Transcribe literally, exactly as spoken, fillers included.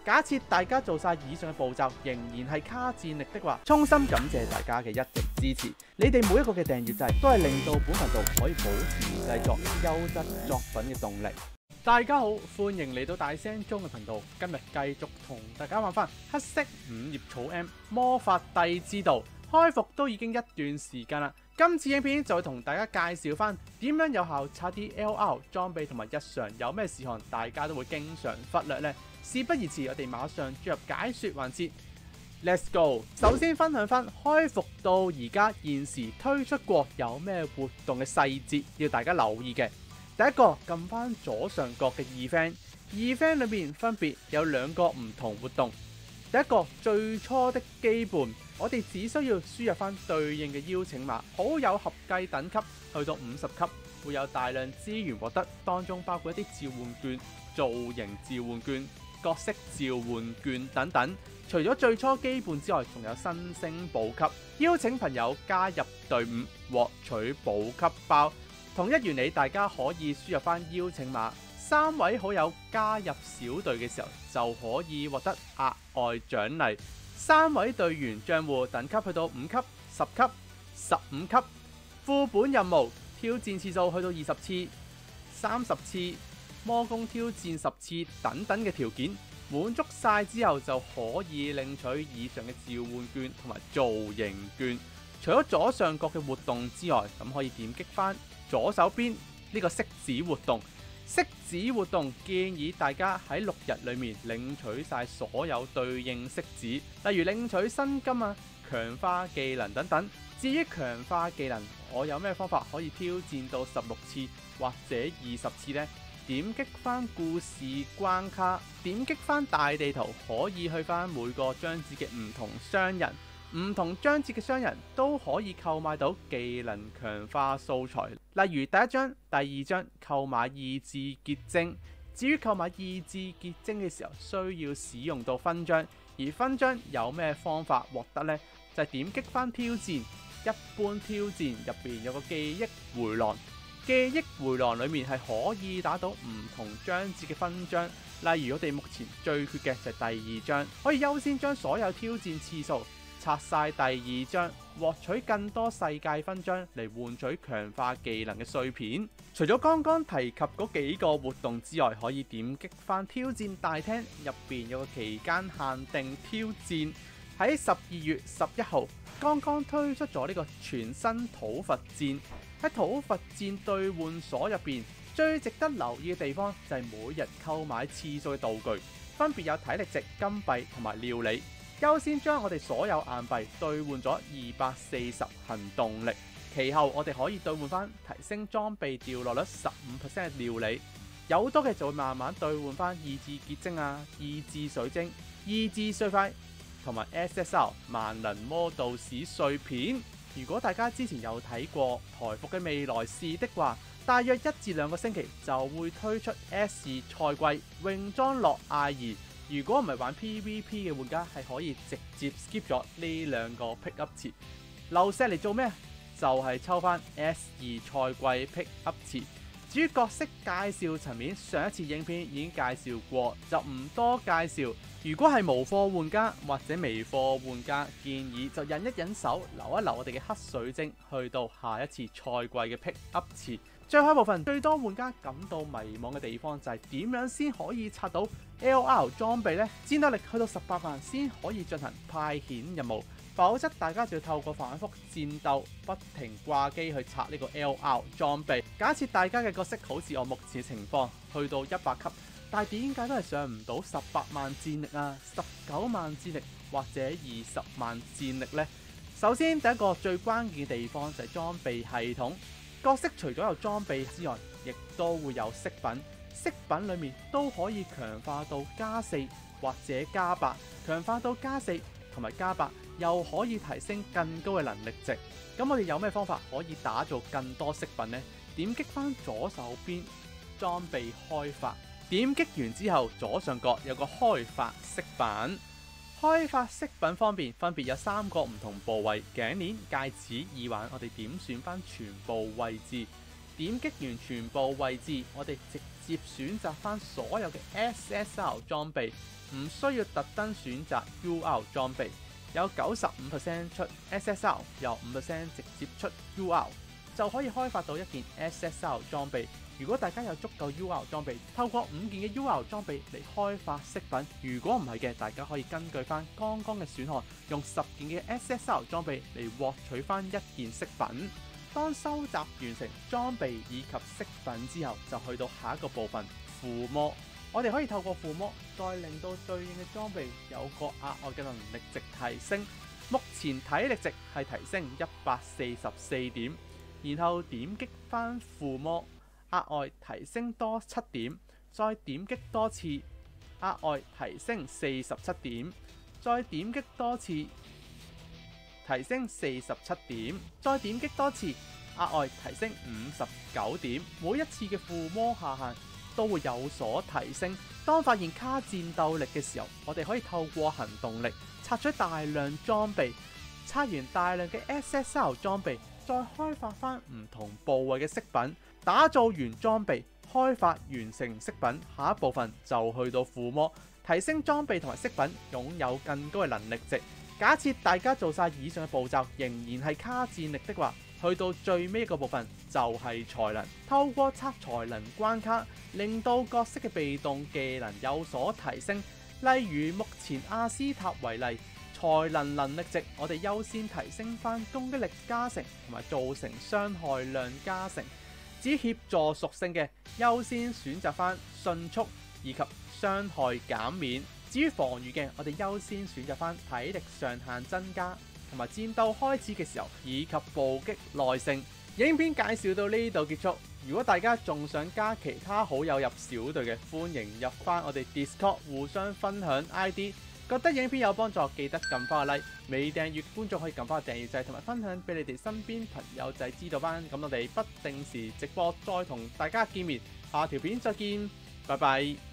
假設大家做晒以上嘅步驟，仍然係卡戰力的話，衷心感謝大家嘅一直支持。你哋每一個嘅訂閱制都係令到本頻道可以保持製作優質作品嘅動力。大家好，歡迎嚟到大聲中嘅頻道。今日繼續同大家玩翻黑色五葉草 M 魔法帝之道，開服都已經一段時間啦。今次影片就會同大家介紹翻點樣有效刷啲 L R 裝備同埋日常有咩事項大家都會經常忽略呢？事不宜遲，我哋馬上進入解說環節。Let's go！ 首先分享翻開服到而家現時推出過有咩活動嘅細節要大家留意嘅。第一個，撳翻左上角嘅 event，event 裏面分別有兩個唔同活動。第一個，最初的羈絆，我哋只需要輸入翻對應嘅邀請碼，好友合計等級去到五十級，會有大量資源獲得，當中包括一啲召喚券、造型召喚券、角色召喚券等等。除咗最初羈絆之外，仲有新星補給，邀請朋友加入隊伍獲取補給包。同一原理，大家可以輸入翻邀請碼，三位好友加入小隊嘅時候就可以獲得額外獎勵。三位隊員賬戶等級去到五級、十級、十五級，副本任務挑戰次數去到二十次、三十次，魔宮挑戰十次等等嘅條件滿足晒之後，就可以領取以上嘅召喚券同埋造型券。除咗左上角嘅活動之外，咁可以點擊翻左手邊呢個骰子活動。骰子活動建議大家喺六日裏面領取晒所有對應骰子，例如領取新金啊、強化技能等等。至於強化技能，我有咩方法可以挑戰到十六次或者二十次呢？點擊翻故事關卡，點擊翻大地圖，可以去翻每個章節嘅唔同商人。唔同章節嘅商人都可以購買到技能強化素材，例如第一章、第二章購買意志結晶。至於購買意志結晶嘅時候，需要使用到勳章，而勳章有咩方法獲得呢？就係點擊翻挑戰，一般挑戰入邊有個記憶回廊，記憶回廊裡面係可以打到唔同章節嘅勳章。例如我哋目前最缺嘅就係第二章，可以優先將所有挑戰次數拆晒第二章，獲取更多世界勳章嚟換取強化技能嘅碎片。除咗剛剛提及嗰幾個活動之外，可以點擊翻挑戰大廳，入邊有個期間限定挑戰，喺十二月十一號剛剛推出咗呢個全新討伐戰。喺討伐戰兌換所入邊，最值得留意嘅地方就係每日購買次數嘅道具，分別有體力值、金幣同埋料理。優先將我哋所有硬幣兌換咗二百四十行動力，其後我哋可以兌換翻提升裝備掉落率十五 percent 嘅料理，有多嘅就會慢慢兌換翻意志結晶啊、意志水晶、意志碎塊同埋 S S R 萬能魔導士碎片。如果大家之前有睇過台服嘅未來事的話，大約一至兩個星期就會推出 S 二賽季泳裝洛艾爾。如果唔係玩 P V P 嘅玩家，係可以直接 skip 咗呢兩個 pick up 詞。流石嚟做咩？就係、是、抽翻 S 二賽季 pick up 詞。至於角色介紹層面，上一次影片已經介紹過，就唔多介紹。如果係無貨玩家或者微貨玩家，建議就忍一忍手，留一留我哋嘅黑水晶，去到下一次賽季嘅 pick up 詞。最後一部分，最多玩家感到迷茫嘅地方就係點樣先可以刷到 L R 裝備呢？戰鬥力去到十八萬先可以進行派遣任務，否則大家就要透過反覆戰鬥，不停掛機去刷呢個 L R 裝備。假設大家嘅角色好似我目前嘅情況，去到一百級，但係點解都係上唔到十八萬戰力啊、十九萬戰力或者二十萬戰力呢？首先第一個最關鍵嘅地方就係裝備系統。角色除咗有裝備之外，亦都會有飾品，飾品裏面都可以強化到加四或者加八，強化到加四同埋加八，又可以提升更高嘅能力值。咁我哋有咩方法可以打造更多飾品呢？點擊翻左手邊裝備開發，點擊完之後左上角有個開發飾品。開發飾品方面分別有三個唔同部位：頸鏈、戒指、耳環。我哋點選翻全部位置，點擊完全部位置，我哋直接選擇翻所有嘅 S S R 裝備，唔需要特登選擇 U R 裝備。有九十五 percent 出 S S R， 有五 percent 直接出 U R， 就可以開發到一件 S S R 裝備。如果大家有足夠 U R 裝備，透過五件嘅 U R 裝備嚟開發飾品。如果唔係嘅，大家可以根據翻剛剛嘅選項，用十件嘅 S S R 裝備嚟獲取翻一件飾品。當收集完成裝備以及飾品之後，就去到下一個部分附魔。我哋可以透過附魔，再令到對應嘅裝備有個額外嘅能力值提升。目前體力值係提升一百四十四點，然後點擊翻附魔，額外提升多七點，再點擊多次，額外提升四十七點，再點擊多次，提升四十七點，再點擊多次，額外提升五十九點。每一次嘅附魔下限都會有所提升。當發現卡戰鬥力嘅時候，我哋可以透過行動力拆取大量裝備，拆完大量嘅 S S R 裝備，再開發翻唔同部位嘅飾品，打造完裝備，開發完成飾品，下一部分就去到附魔，提升裝備同埋飾品，擁有更高嘅能力值。假設大家做晒以上嘅步驟，仍然係卡戰力的話，去到最尾一個部分就係才能。透過測才能關卡，令到角色嘅被動技能有所提升。例如目前阿斯塔為例，才能能力值我哋優先提升翻攻擊力加成同埋造成傷害量加成。至於協助屬性嘅，優先選擇翻迅速以及傷害減免。至於防禦嘅，我哋優先選擇翻體力上限增加，同埋戰鬥開始嘅時候以及暴擊耐性。影片介紹到呢度結束。如果大家仲想加其他好友入小隊嘅，歡迎入翻我哋 Discord 互相分享 I D。覺得影片有幫助，記得撳翻個 like。未訂閱觀眾可以撳翻個訂閱掣，同埋分享俾你哋身邊朋友仔知道翻。咁我哋不定時直播再同大家見面，下條片再見，拜拜。